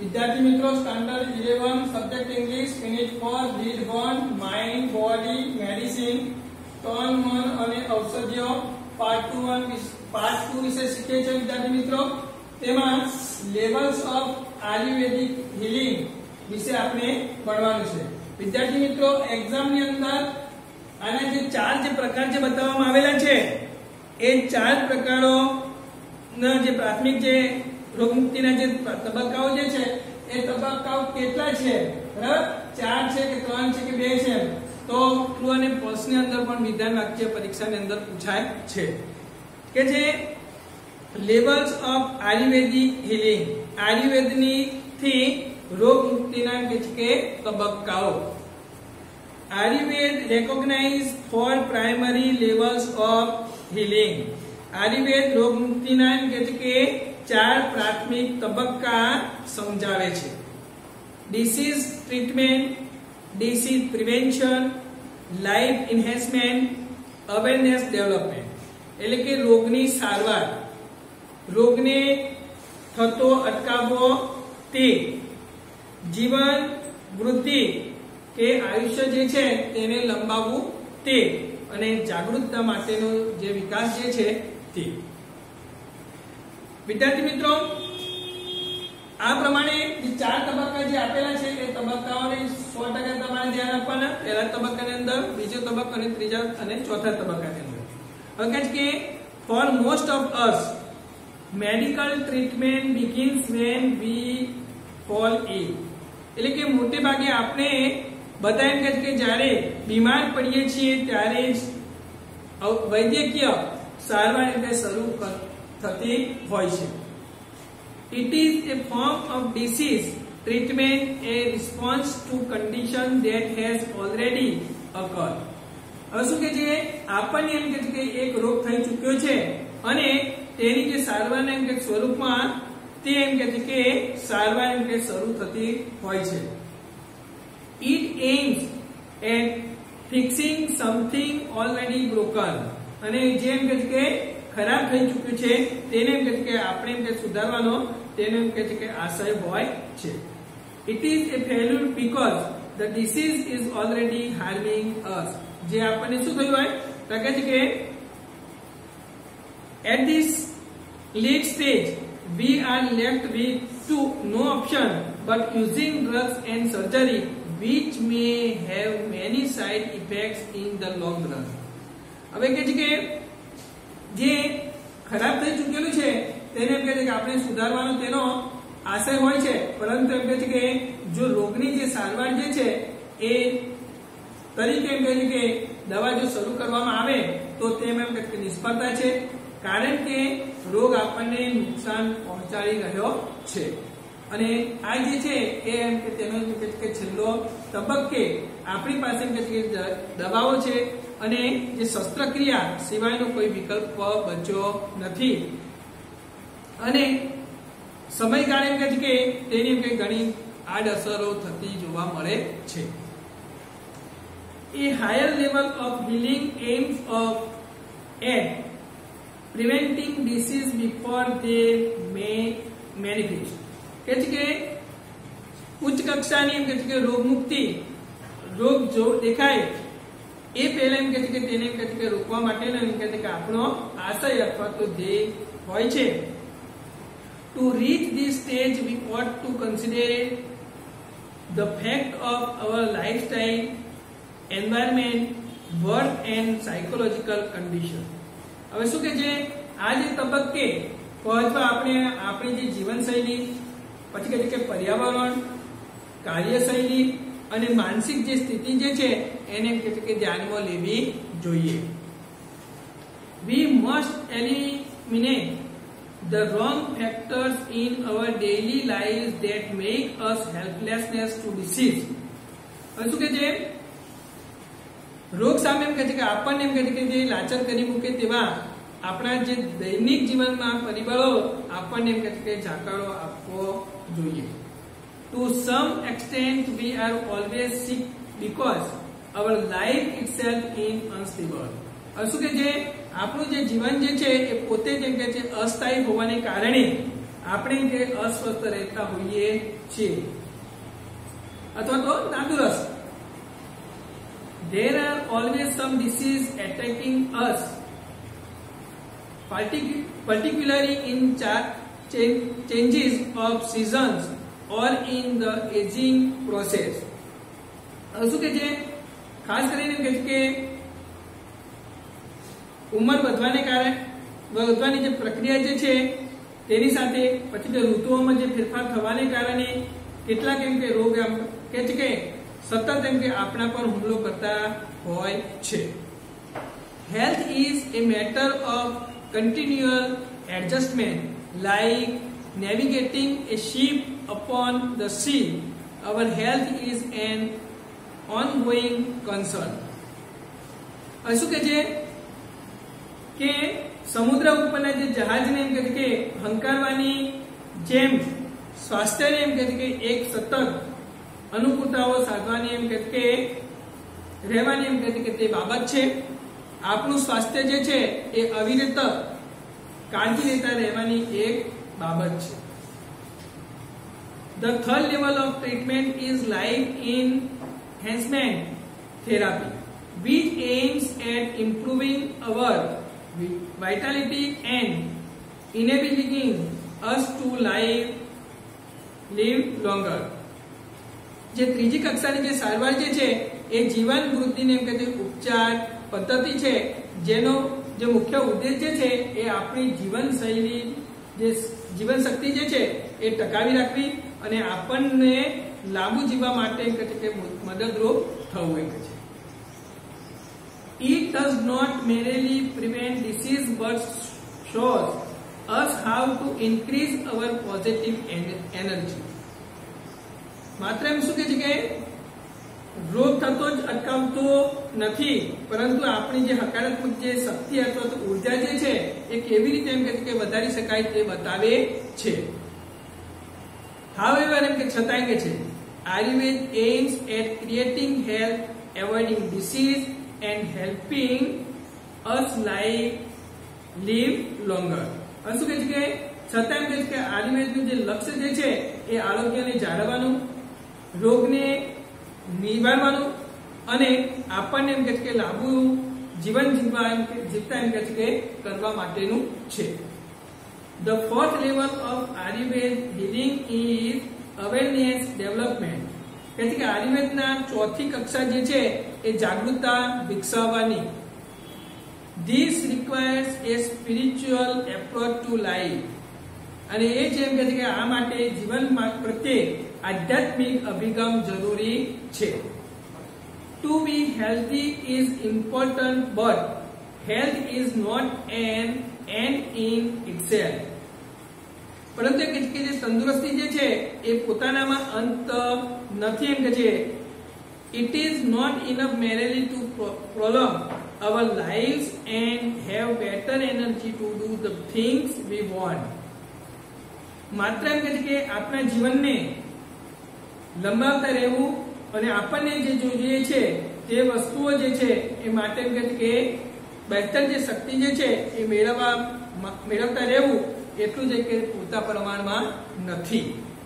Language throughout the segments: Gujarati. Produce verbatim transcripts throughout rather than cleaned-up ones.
विद्यार्थी मित्रों standard eleven subject English minute four read one mind body medicine तन मन અને ઔષધિઓ part two one part two વિશે શીખે છે વિદ્યાર્થી મિત્રો। તેમાં લેવલ્સ ઓફ આયુર્વેદિક હીલિંગ વિશે આપણે ભણવાનું છે વિદ્યાર્થી મિત્રો। એક્ઝામ ની અંદર આના જે ચાર જે પ્રકાર જે બતાવવામાં આવેલા છે એ ચાર પ્રકારો ના જે પ્રાથમિક જે રોગમુક્તિના જે તબક્કાઓ જે છે એ તબક્કાઓ કેટલા છે બરાબર ચાર છે કે ત્રણ છે કે બે છે તો ટ્રુ અને ફોલ્સ ની અંદર પણ વિધાન વાક્ય પરીક્ષાની અંદર પૂછાય છે કે જે લેવલ્સ ઓફ આયુર્વેદિક હીલિંગ આયુર્વેદની થી રોગ મુક્તિના કે તબક્કાઓ। Ayurveda recognise four primary levels of healing Ayurveda रोग मुक्तिना के चार प्राथमिक तबक्का समझावे छे। Disease treatment, disease prevention, life enhancement, awareness development એટલે કે રોગની સારવાર રોગને થતો અટકાવવો તે જીવન વૃદ્ધિ કે આયુષ્ય જે છે તેને લંબાવવું તે અને જાગૃતતા માટેનો જે વિકાસ જે છે તે। વિદ્યાર્થી મિત્રો આ પ્રમાણે જે ચાર તબક્કા જે આપેલા છે એ તબક્કાઓને સો ટકા તમારે ધ્યાન આપવાના। પહેલા તબક્કાની અંદર બીજો તબક્કો અને ત્રીજા અને ચોથા તબક્કાની અંદર હવે કે for most of us medical treatment begins when we fall ill એટલે કે મોટે ભાગે આપણે બધા એમ કહે છે કે જ્યારે બીમાર પડીએ છીએ ત્યારે વૈદ્યકીય સારવાર એટલે શરૂ થતી હોય છે। It is a form of disease treatment a response to condition that has already occurred. હવે શું કે છે આપણને એમ કહે છે કે એક રોગ થઈ ચૂક્યો છે અને તેની જે સારવારના એમ કે સ્વરૂપમાં તે એમ કહે છે કે સારવાર એમ કે શરૂ થતી હોય છે। It aims at fixing something already broken અને જે એમ કહે છે કે ખરાબ થઈ ચૂક્યું છે તેને એમ કહે છે કે આપણે એમ કે સુધારવાનો તેને એમ કહે છે કે આશય હોય છે। It is a failure because the disease is already harming us જે આપણને શું થયું હોય તો કહે છે કે at this late stage we are left with two no option but using drugs and surgery which may have many side effects in the long run। હવે કે છે કે જે ખરાબ થઈ ચૂકેલું છે તેને એમ કહે છે કે આપણે સુધારવાનો તેનો આશય હોય છે પરંતુ એમ કહે છે કે જો રોગની જે સારવાર જે છે એ તરીકે એમ કહે છે કે દવા જો શરૂ કરવામાં આવે તો તેમ એમ કહે છે કે નિષ્ફળતા છે કારણ કે રોગ આપણને નુકસાન પહોંચાડી રહ્યો છે અને આ જે છે એ એમ કે તેનો કે છેલ્લો તબક્કે આપણી પાસે એમ કે દવાઓ છે અને જે શસ્ત્રક્રિયા સિવાયનો કોઈ વિકલ્પ બચ્યો નથી અને સમયગાળે એમ કે છે કે તેની કે ઘણી આડઅસરો થતી જોવા મળે છે। A higher level of healing aims of at preventing disease before they may manifest કે છે કે ઉચ્ચ કક્ષાની એમ કે છે કે રોગ મુક્તિ રોગ જો દેખાય એ પહેલા એમ કે છે કે તેને એમ કે છે કે રોકવા માટેનો એમ કે છે કે આપણો આશય અથવા તો ધ્યેય હોય છે। To reach this stage we ought to consider the fact of our lifestyle environment work and psychological condition. હવે શું કે છે આ જે તબક્કે પહોંચવા આપણે આપણી જે જીવનશૈલી પછી કહે છે કે પર્યાવરણ કાર્યશૈલી અને માનસિક જે સ્થિતિ જે છે એને કહે છે કે ધ્યાનમાં લેવી જોઈએ। We must eliminate the wrong factors in our daily life that make us helplessness to disease. હવે શું કે છે રોગ સામે એમ કહે છે કે આપણને એમ કહે છે કે જે લાચાર કરી મૂકે તેવા આપણા જે દૈનિક જીવનમાં પરિબળો આપણને એમ કહે છે કે જાકારો આપવો જોઈએ। To some extent we are always sick because our life itself is unstable. હવે શું કે છે આપણું જે જીવન જે છે એ પોતે જ એમ કે છે અસ્થાયી હોવાને કારણે આપણે જે અસ્વસ્થ રહેતા હોઈએ છીએ અથવા તો નાદુરસ્ત. There are always some disease attacking us, particularly in changes of seasons or in the aging process. શું કે છે, ખાસ કરીને કહે છે કે ઉંમર વધવાને કારણે વધવાની જે પ્રક્રિયા જે છે તેની સાથે પછી જે ઋતુઓમાં જે ફેરફાર થવાને કારણે કેટલાક એમ કે રોગ એમ કે છે કે સતત એમ કે આપણા પર હુમલો કરતા હોય છે. Health is a matter of continual adjustment, like navigating a ship upon the sea. Our health is an ongoing concern. શું કે છે કે સમુદ્ર ઉપરના જે જહાજને એમ કહે છે કે હંકારવાની જેમ સ્વાસ્થ્યને એમ કહે છે કે એક સતત અનુકૂળતાઓ સાધવાની એમ કહે છે કે રહેવાની એમ કહે છે કે તે બાબત છે. આપણું સ્વાસ્થ્ય જે છે એ અવિરત કાળજી લેતા રહેવાની એક બાબત છે. The third level of treatment is life enhancement therapy, which aims at improving our vitality and enabling us to live live longer. જે ત્રીજી કક્ષાની જે સારવાર જે છે એ જીવન વૃદ્ધિને એમ કહે ઉપચાર પદ્ધતિ છે, જેનો જે મુખ્ય ઉદ્દેશ જે છે એ આપણી જીવનશૈલી જે જીવન શક્તિ જે છે એ ટકાવી રાખવી અને આપણને લાંબુ જીવવા માટે કે મદદરૂપ થવું હોય છે. It does not merely prevent disease but shows us how to increase our positive energy. માત્ર એમ શું કે છે કે રોગ થતો જ અટકાવતો નથી, પરંતુ આપણી જે હકારાત્મક જે શક્તિ અથવા તો ઉર્જા જે છે એ કેવી રીતે એમ કે વધારી શકાય તે બતાવે છે. However, એમ કે છતાં કે છે Ayurveda aims at creating health, avoiding disease and helping us live live longer. શું કહે છે કે છતાં એમ કહે છે કે આયુર્વેદનું જે લક્ષ્ય જે છે એ આરોગ્યને જાળવવાનું, રોગને નિવારવાનું અને આપણને એમ કહે છે કે લાંબુ જીવન જીવવા એમ કે જીવતા એમ કહે છે કે કરવા માટેનું છે. The fourth level of Ayurved healing is awareness development. કહે છે કે આયુર્વેદના ચોથી કક્ષા જે છે એ જાગૃતતા વિકસાવવાની. This requires a spiritual approach to life. અને એ છે એમ કહે છે કે આ માટે જીવન પ્રત્યે આધ્યાત્મિક અભિગમ જરૂરી છે. To be healthy is important, but health is not an end in itself. પરંતુ કે જે તંદુરસ્તી જે છે એ પોતાનામાં અંત નથી એમ કે છે. It is not enough merely to prolong our lives and have better energy to do the things we want. માત્ર એમ કે છે કે આપણા જીવનને લંબાવતા રહેવું અને આપણને જે જોઈએ છે તે વસ્તુઓ જે છે એ માટે એમ કે છે કે બહેતર જે શક્તિ જે છે એ મેળવવા મેળવતા રહેવું એટલું જ કે પૂરતા પ્રમાણમાં નથી.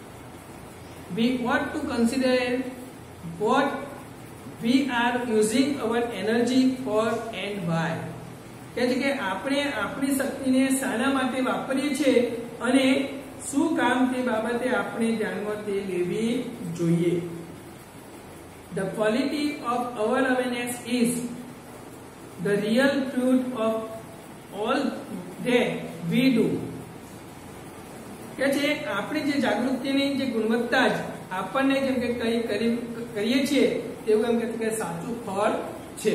We ought to consider what we are using our energy for and why. કહે છે કે આપણે આપણી શક્તિને શાના માટે વાપરીએ છીએ અને શું કામ તે બાબતે આપણે ધ્યાનમાં તે લેવી જોઈએ. The quality of our awareness is the real fruit of all that we do. કે છે આપણી જે જાગૃતિની જે ગુણવત્તા જ આપણને જેમ કે કઈ કરીએ છીએ તેવું એમ કે સાચું ફળ છે.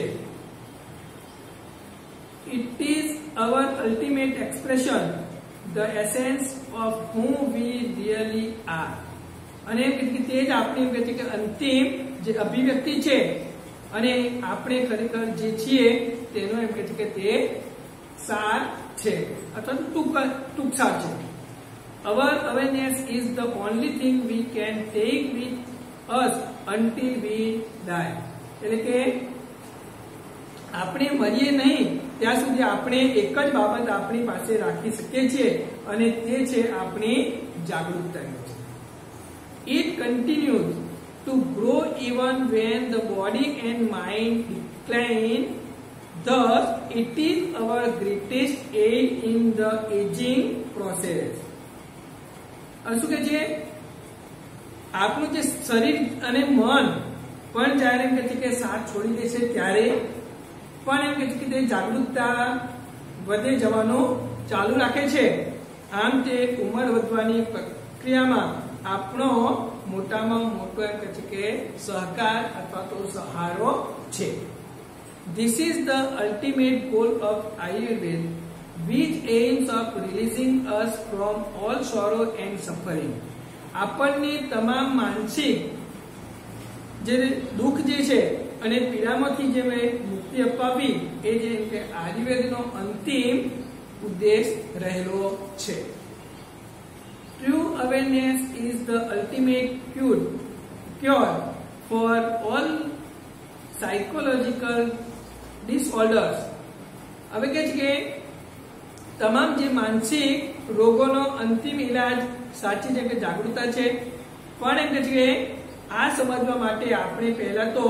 It is our ultimate expression, the essence of who we really are. અને એમ કે તે જ આપણી એમ કે અંતિમ જે અભિવ્યક્તિ છે અને આપણે ખરેખર જે છીએ તેનો એમ કે તે સાર છે અથવા ટૂંક ટૂંક સાર છે. Our awareness is the only thing we can take with us until we die. એટલે કે આપણે મરીએ નહીં ત્યાં સુધી આપણે એક જ બાબત આપણી પાસે રાખી શકીએ છીએ અને તે છે આપણી જાગૃતતાની છે. It continues to grow even when the body and mind decline. Thus, it is our greatest aid in the aging process. શું કે છે આપણું જે શરીર અને મન પણ જ્યારે એમ કે છે કે સાથ છોડી દેશે ત્યારે પણ એમ કે છે કે તે જાગૃતતા વધે જવાનું ચાલુ રાખે છે. આમ તે ઉંમર વધવાની પ્રક્રિયામાં આપણો મોટામાં મોટો એમ કે છે કે સહકાર અથવા તો સહારો છે. This is the ultimate goal of Ayurveda, which aims of releasing us from all sorrow and suffering. આપણને તમામ માનસિક જે દુઃખ જે છે અને પીડામાંથી જે મુક્તિ અપાવી એ જે કે આયુર્વેદનો અંતિમ ઉદ્દેશ રહેલો છે. True awareness is the ultimate cure cure for all psychological disorders. હવે કે છે કે તમામ જે માનસિક રોગોનો અંતિમ ઇલાજ સાચી છે કે જાગૃતતા છે. પણ એમ કે છે કે આ સમજવા માટે આપણે પહેલા તો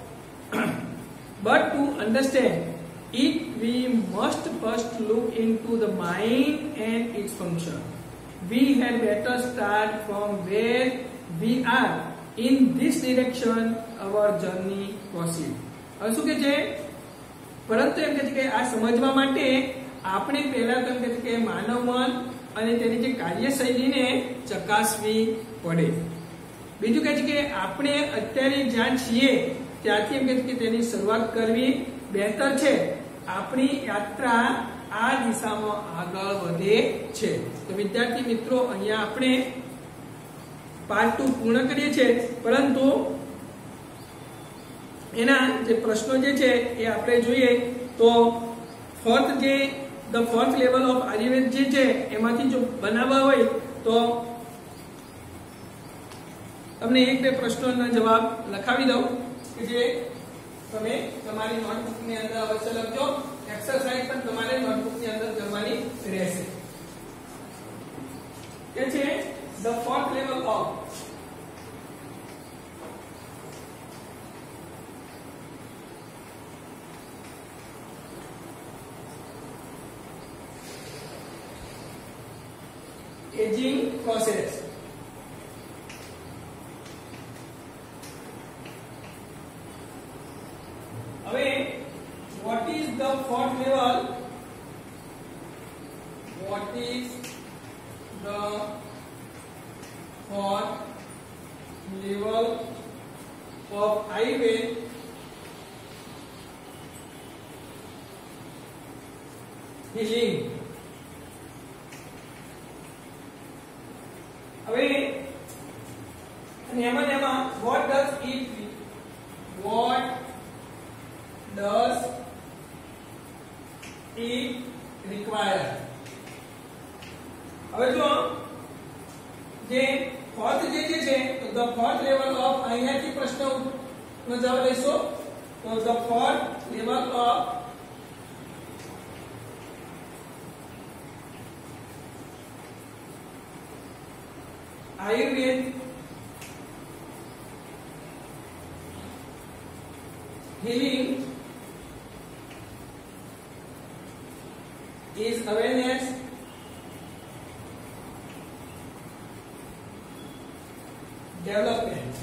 but to understand it we must first look into the mind and its function. We had better start from where we are. In this direction our journey proceeds. હવે શું કે છે પરંતુ એમ કે છે કે આ સમજવા માટે આપણે પહેલા તો એમ કે છે કે માનવ મન અને તેની જે કાર્યશૈલીને ચકાસવી પડે. બીજું કહે છે કે આપણે અત્યારે જ્યાં છીએ ત્યાંથી એમ કે છે કે તેની શરૂઆત કરવી બહેતર છે. આપણી યાત્રા આ દિશામાં આગળ વધે છે. તો વિદ્યાર્થી મિત્રો અહીંયા આપણે પાર્ટ ટુ પૂર્ણ કરીએ છીએ, પરંતુ એના જે પ્રશ્નો જે છે એ આપણે જોઈએ તો ફોર્થ જે the fourth level of Ayurveda જે છે એમાંથી જો બનાવવા હોય તો તમને એક બે પ્રશ્નોના જવાબ લખાવી દઉં કે જે તમે તમારી નોટબુકની અંદર અવશ્ય લખજો. એક્સરસાઇઝ પણ તમારે નોટબુકની અંદર કરવાની રહેશે. કે છે the fourth level of aging process. હવે what is the fourth level? What is the fourth level of Ayurveda? Healing. હવે અને એમાં એમાં what does it what does it require? હવે જો જે fourth જે જે છે તો the fourth level of અહીંયાથી પ્રશ્નનો જવાબ લઈશું. તો the fourth level of Ayurveda healing is awareness, development.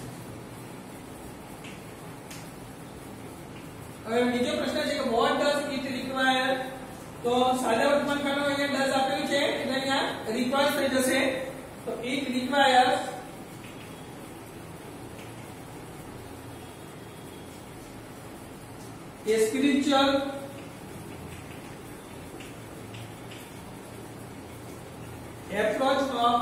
હવે બીજો પ્રશ્ન છે કે what does it require? તો સાદા વર્તમાનકાળનો અહીંયા does આપેલું છે એટલે અહીંયા require થઈ જશે. So it requires a spiritual approach of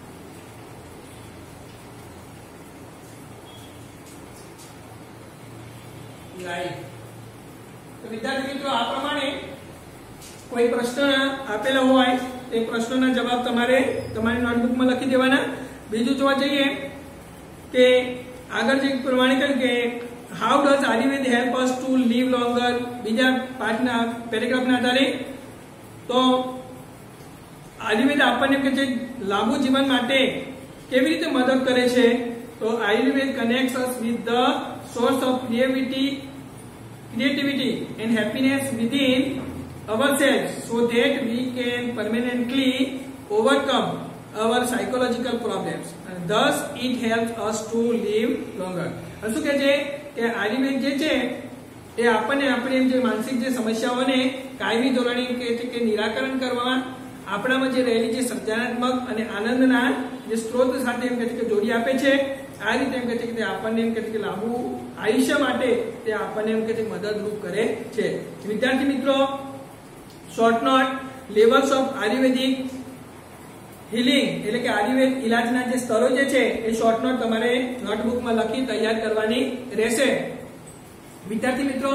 life. તો વિદ્યાર્થી મિત્રો આ પ્રમાણે કોઈ પ્રશ્ન આપેલો હોય તે પ્રશ્નોના જવાબ તમારે તમારી નોટબુકમાં લખી દેવાના. બીજું જોવા જઈએ કે આગળ જે પ્રમાણે કહ્યું કે how does Ayurveda help us to live longer? બીજા પાઠના પેરેગ્રાફના આધારે તો આયુર્વેદ આપણને કે છે લાંબુ જીવન માટે કેવી રીતે મદદ કરે છે? તો Ayurveda connects us with the source of creativity creativity and happiness within ourselves so that we can permanently overcome our psychological problems and thus it helps us to live longer. શું કહે છે કે આયુર્વેદ જે છે એ આપણને આપણી જે માનસિક જે સમસ્યાઓને કાયમી ધોરણે કે છે કે નિરાકરણ કરવા આપણામાં જે રહેલી જે સર્જનાત્મક અને આનંદના જે સ્ત્રોત સાથે એમ કહે છે કે જોડી આપે છે. આ રીતે એમ કહે છે કે તે આપણને એમ કહે છે કે લાંબુ આયુષ્ય માટે તે આપણને એમ કહે છે મદદરૂપ કરે છે. વિદ્યાર્થી મિત્રો, short note levels of Ayurvedic healing એટલે કે આયુર્વેદ ઇલાજના જે સ્તરો જે છે એ શોર્ટ નોટ તમારે નોટબુકમાં લખી તૈયાર કરવાની રહેશે. વિદ્યાર્થી મિત્રો,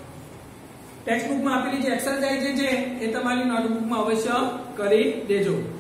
ટેક્સ્ટબુકમાં આપેલી જે એક્સરસાઇઝ છે એ તમારી નોટબુકમાં અવશ્ય કરી દેજો.